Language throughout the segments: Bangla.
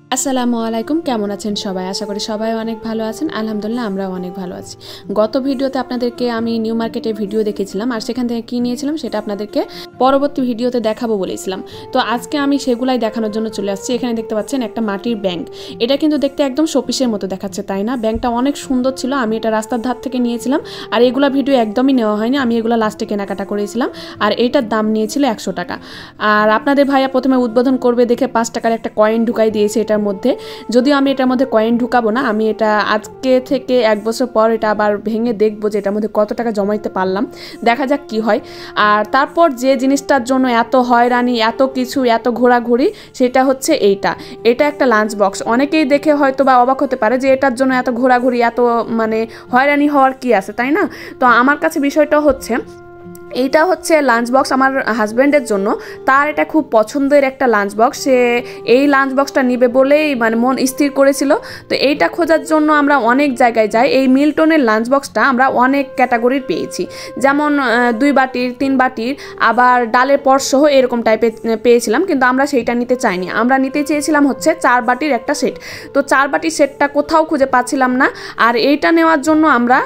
আসসালামু আলাইকুম, কেমন আছেন সবাই? আশা করি সবাই অনেক ভালো আছেন। আলহামদুলিল্লাহ আমরাও অনেক ভালো আছি। গত ভিডিওতে আপনাদেরকে আমি নিউ মার্কেটের ভিডিও দেখেছিলাম, আর সেখান থেকে কী নিয়েছিলাম সেটা আপনাদেরকে পরবর্তী ভিডিওতে দেখাবো বলেছিলাম। তো আজকে আমি সেগুলাই দেখানোর জন্য চলে আসছি। এখানে দেখতে পাচ্ছেন একটা মাটির ব্যাংক। এটা কিন্তু দেখতে একদম শোপিসের মতো দেখাচ্ছে, তাই না? ব্যাংকটা অনেক সুন্দর ছিল। আমি এটা রাস্তার ধার থেকে নিয়েছিলাম, আর এগুলা ভিডিও একদমই নেওয়া হয়নি। আমি এগুলো লাস্টে কেনাকাটা করেছিলাম, আর এইটার দাম নিয়েছিল 100 টাকা। আর আপনাদের ভাইয়া প্রথমে উদ্বোধন করবে দেখে 5 টাকার একটা কয়েন ঢুকাই দিয়েছে এটার মধ্যে। যদিও আমি এটার মধ্যে কয়েন ঢুকাবো না, আমি এটা আজকে থেকে 1 বছর পর এটা আবার ভেঙে দেখবো যে এটার মধ্যে কত টাকা জমাইতে পারলাম, দেখা যাক কি হয়। আর তারপর যে জিনিসটার জন্য এত হয়রানি, এত কিছু, এত ঘোরাঘুরি, সেটা হচ্ছে এটা একটা লাঞ্চ বক্স। অনেকেই দেখে হয়তো বা অবাক হতে পারে যে এটার জন্য এত ঘোরাঘুরি, এত মানে হয়রানি হওয়ার কি আছে, তাই না? তো আমার কাছে বিষয়টা হচ্ছে এইটা হচ্ছে লাঞ্চ বক্স আমার হাজব্যান্ডের জন্য। তার এটা খুব পছন্দের একটা লাঞ্চ বক্স। সে এই লাঞ্চ বক্সটা নিবে বলেই মানে মন স্থির করেছিল। তো এইটা খোঁজার জন্য আমরা অনেক জায়গায় যাই। এই মিল্টনের লাঞ্চ বক্সটা আমরা অনেক ক্যাটাগরির পেয়েছি, যেমন 2 বাটির, 3 বাটির, আবার ডালের পটসহ এরকম টাইপের পেয়েছিলাম, কিন্তু আমরা সেইটা নিতে চাইনি। আমরা নিতে চেয়েছিলাম হচ্ছে 4 বাটির একটা সেট। তো 4 বাটির সেটটা কোথাও খুঁজে পাচ্ছিলাম না। আর এইটা নেওয়ার জন্য আমরা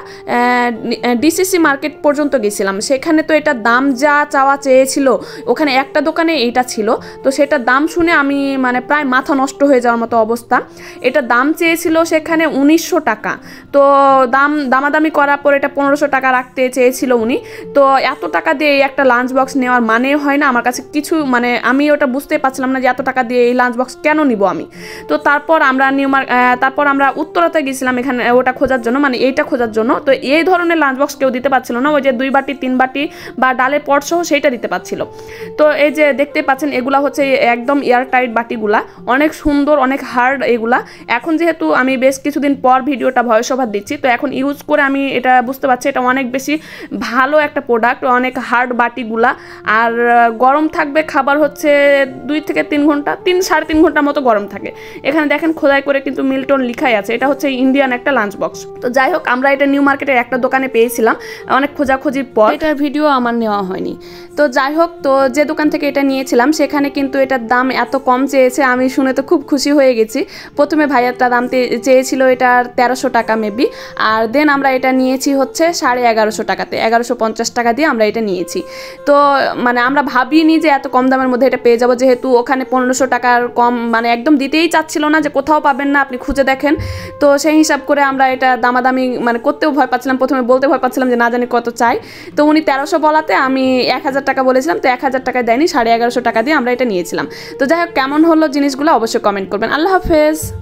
ডিসিসি মার্কেট পর্যন্ত গেছিলাম। সেখানে তো এটার দাম যা চাওয়া চেয়েছিল, ওখানে একটা দোকানে এইটা ছিল। তো সেটার দাম শুনে আমি মানে প্রায় মাথা নষ্ট হয়ে যাওয়ার মতো অবস্থা। এটার দাম চেয়েছিল সেখানে 1900 টাকা। তো দামাদামি করার পর এটা 1500 টাকা রাখতে চেয়েছিল উনি। তো এত টাকা দিয়ে এই একটা লাঞ্চ বক্স নেওয়ার মানে হয় না আমার কাছে কিছু, মানে আমি ওটা বুঝতে পারছিলাম না যে এত টাকা দিয়ে এই লাঞ্চ বক্স কেন নিব আমি। তো তারপর আমরা উত্তরাতে গেছিলাম এখানে ওটা খোঁজার জন্য, মানে এইটা খোঁজার জন্য। তো এই ধরনের লাঞ্চ বক্স কেউ দিতে পারছিল না, ওই যে 2 বাটি 3 বাটি বা ডালের পট সহ সেইটা দিতে পারছিল। তো এই যে দেখতে পাচ্ছেন এগুলা হচ্ছে একদম এয়ার টাইট বাটিগুলা, অনেক সুন্দর, অনেক হার্ড এগুলা। এখন যেহেতু আমি বেশ কিছুদিন পর ভিডিওটা ভয়েস ওভার দিচ্ছি, তো এখন ইউজ করে আমি এটা বুঝতে পারছি এটা অনেক বেশি ভালো একটা প্রোডাক্ট, অনেক হার্ড বাটিগুলা। আর গরম থাকবে খাবার হচ্ছে 2 থেকে 3 ঘন্টা, 3-3.5 ঘন্টার মতো গরম থাকে। এখানে দেখেন খোদাই করে কিন্তু মিল্টন লিখাই আছে, এটা হচ্ছে ইন্ডিয়ান একটা লাঞ্চ বক্স। তো যাই হোক, আমরা এটা নিউ মার্কেটের একটা দোকানে পেয়েছিলাম অনেক খোঁজাখুঁজির পর। এটার ভিডিও আমার নেওয়া হয়নি। তো যাই হোক, তো যে দোকান থেকে এটা নিয়েছিলাম সেখানে কিন্তু এটার দাম এত কম চেয়েছে, আমি শুনে তো খুব খুশি হয়ে গেছি। প্রথমে ভাইয়ারটা দাম চেয়েছিল এটার 1300 টাকা মেবি, আর দেন আমরা এটা নিয়েছি হচ্ছে 1150 টাকাতে, 1150 টাকা দিয়ে আমরা এটা নিয়েছি। তো মানে আমরা ভাবিনি যে এত কম দামের মধ্যে এটা পেয়ে যাবো, যেহেতু ওখানে 1500 টাকার কম মানে একদম দিতেই চাচ্ছিল না, যে কোথাও পাবেন না, আপনি খুঁজে দেখেন। তো সেই হিসাব করে আমরা এটা দামাদামি মানে করতেও ভয় পাচ্ছিলাম, প্রথমে বলতে ভয় পাচ্ছিলাম যে না জানি কত চাই। তো উনি 1300 বলাতে আমি 1000 টাকা বলেছিলাম, তো 1000 টাকায় দেয়নি, 1150 টাকা দিয়ে আমরা এটা নিয়েছিলাম। তো যাই হোক, কেমন হলো জিনিসগুলো অবশ্যই কমেন্ট করবেন। আল্লাহ হাফেজ।